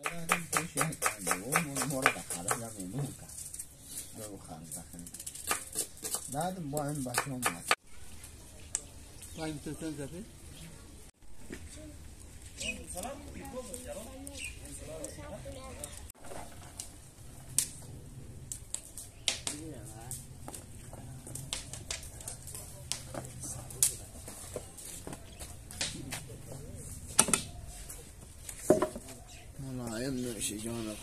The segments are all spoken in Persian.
بعد با این بچه هم هست با این تلتن زده ملایم نوشی جانب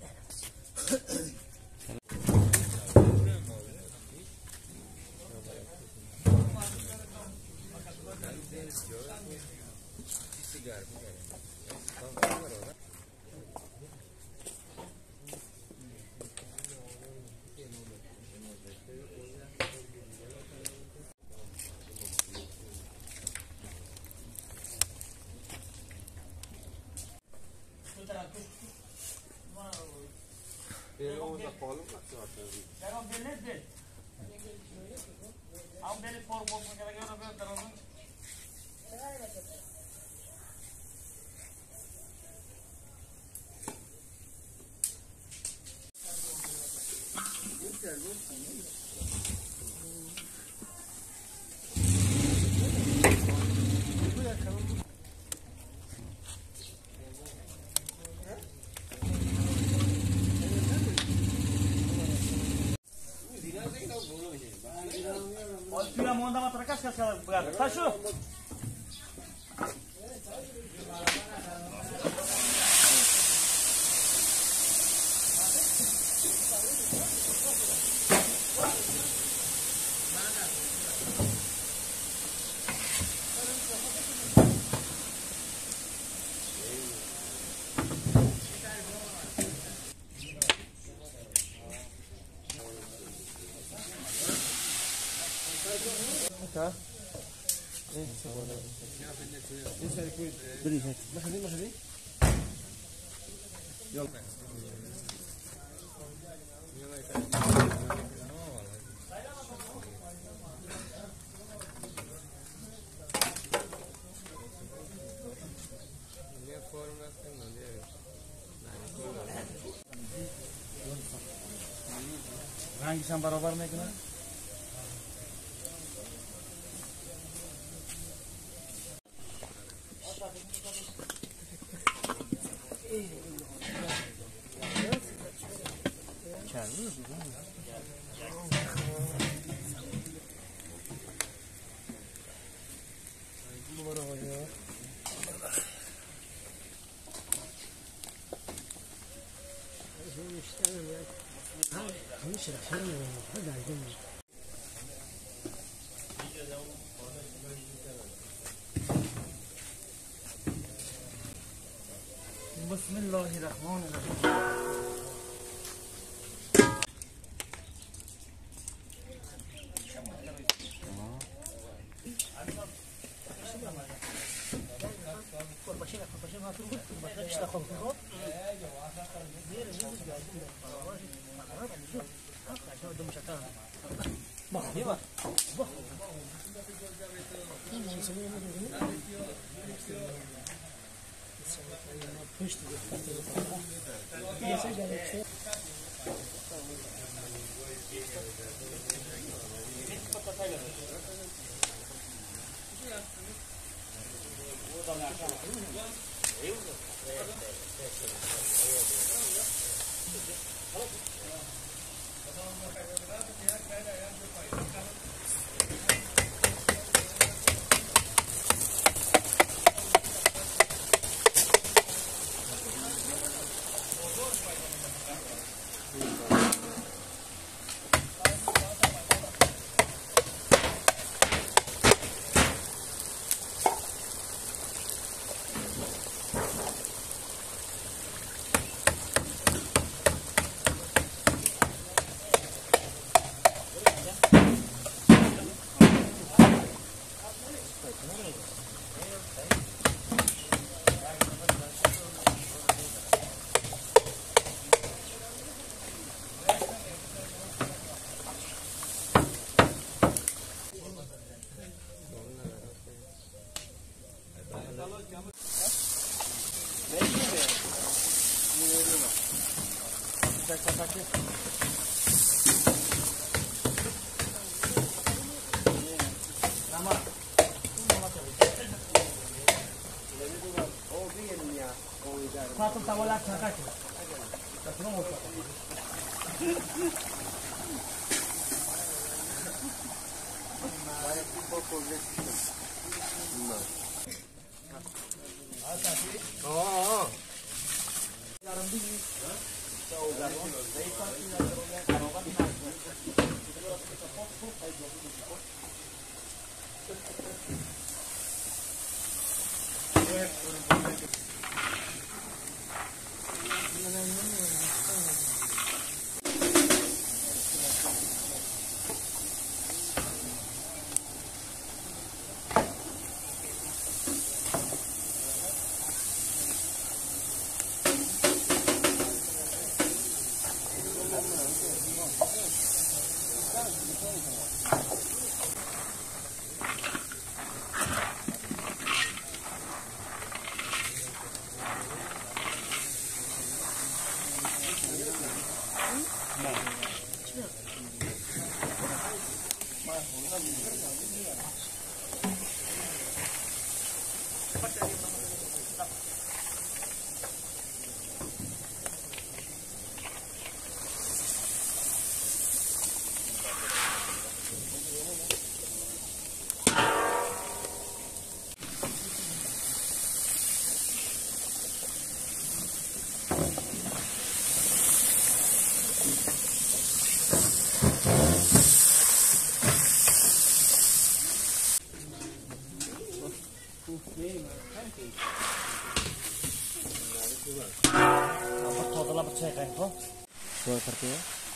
Tira a mão da matraca, que ela fechou. Tá? Isso aí foi. Beleza. Mas ali? रंग से बराबर में कितना بسم الله الرحمن الرحیم Satu tawalak saja. Terus mau. Total apa cek kan? Oh, Soal kerja.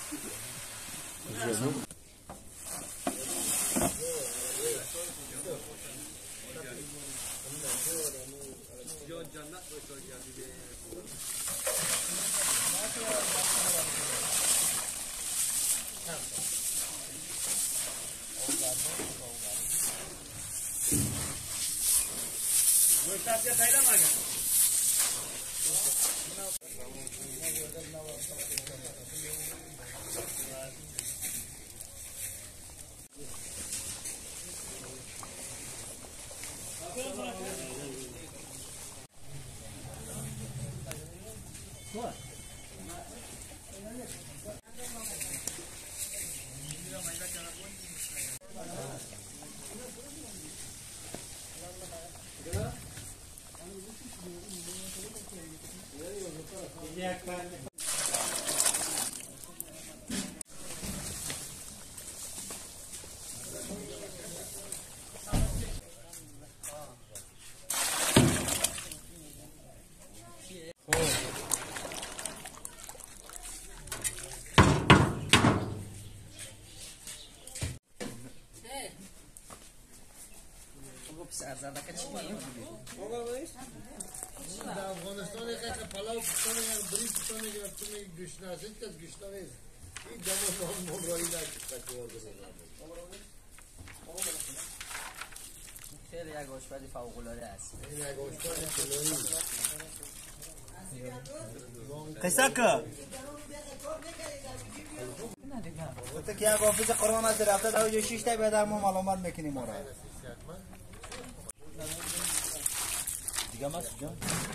Afg'onistonga qayta palov pistoniga birinchi pistoniga tushmay go'shtnasiz go'shtnasiz i jamoat mo'roylar خیلی یک آشپزی فوق‌العاده است. قیساکه. تو که یک آفیس قرآن از رفته در وجه 6 تا بیادر ما معلومات میکنیم ما را. دیگه ماست جان.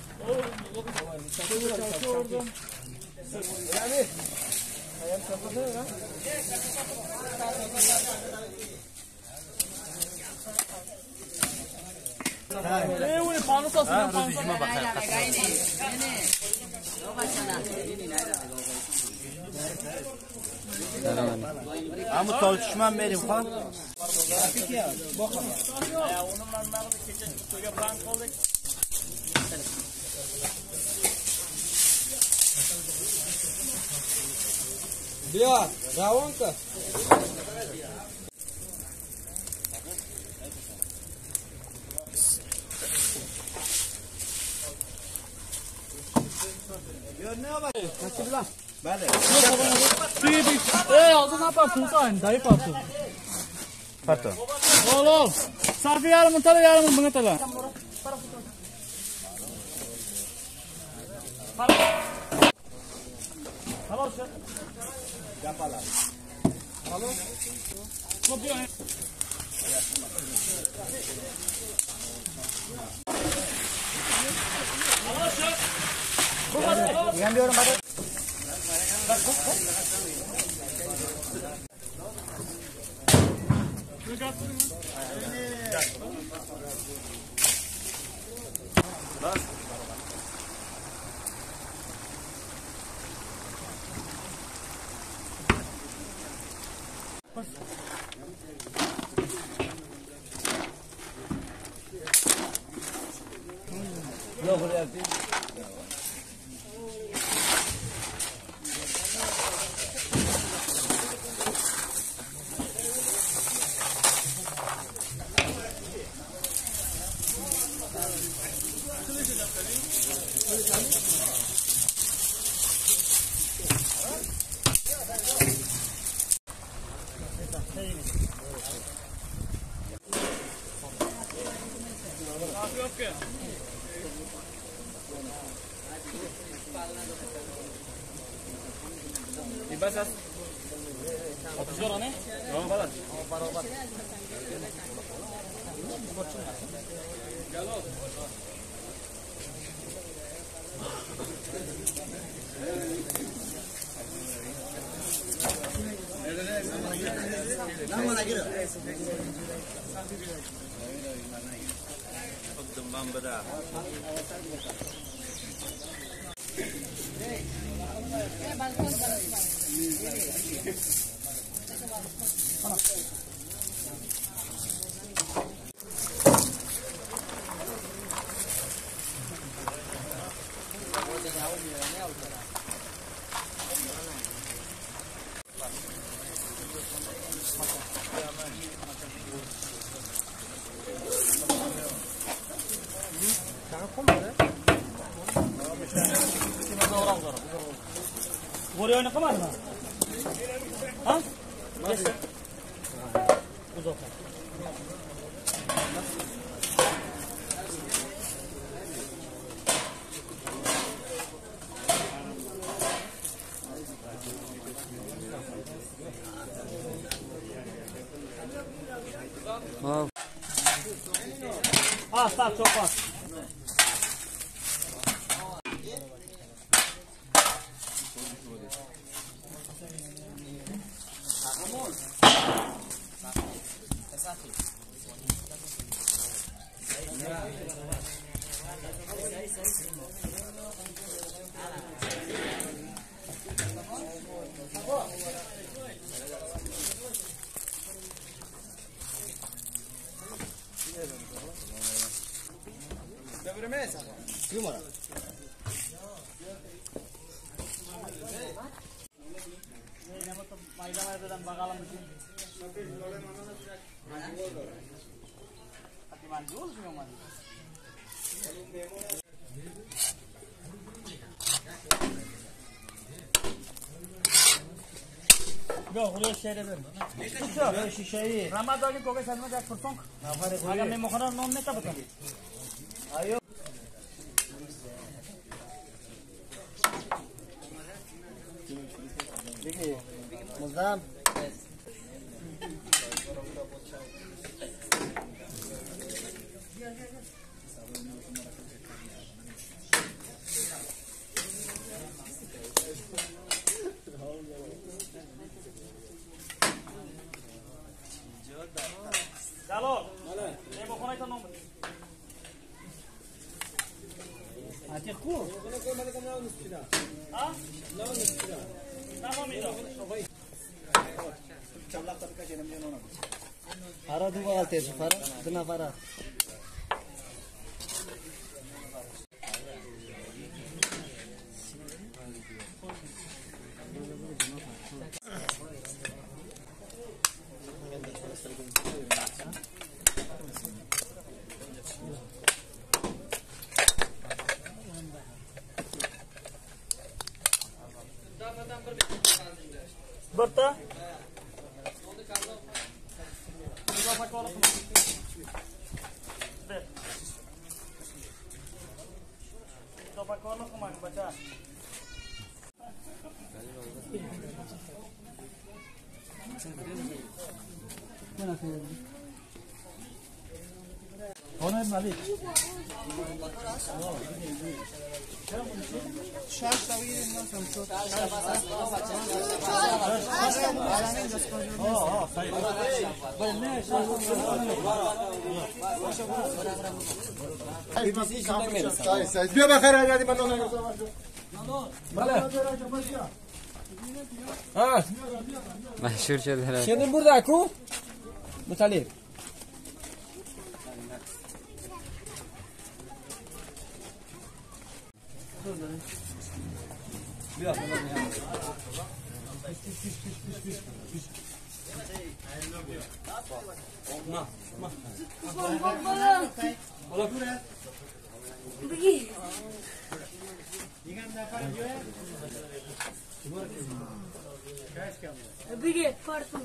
اون فانوس اصلا فانوس ما بخیر. اما تالشما میریم خان. اونم من مغز کیچه توی بانک کردم. بیا روان که بله. آزاد نپر پولسان دایی پاسو. پاتو. اول صافی یارم تلا یارم بنگ تلا. خلاص شد Japala. خلاص خب بیا خلاص شد Yang dia orang pada. Yok buraya bir. Okey. Dibasas. Otuz lira ne? Tamam falan. Gel ol. Nama lagi dah. Demam bedah. Buraya oyna kamar mı? Ha? Yes. Uzak. Ah, stop, çok az. Gimana? मैदान बगाला mungkin. Hati manjul semua mandi. Go, udah share deh. Yo şişeyi. Ramadan ki koke sana jak persong. Agar मैं मोखना नॉन ने तब बता. Ayo. देखिए मुज़ाम चलो ये मोखना itu nomor. Atikku. Ah? Nama minta. Farah dua alte Farah kena Farah. Berta. Berapa kalau berapa kalau kemana baca? Ona Malik. بیا بخیر علی من نگم مشهور شده. Şimdi burada aku. Mutalib. Biri farklı.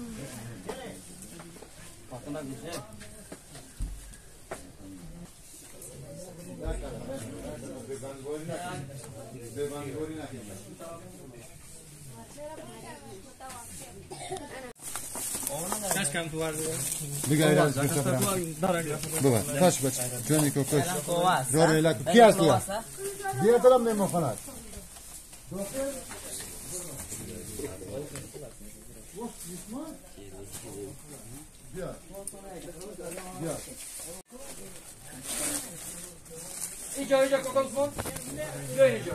Kaç kam tu var? بگیرید بابا تاش بچ جونی کو کوش راه لا کی است یا بیا دلم نمو خلاص بیا بیا اینجا کوکوس فون. اینجا.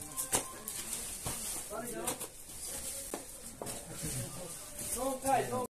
اینجا.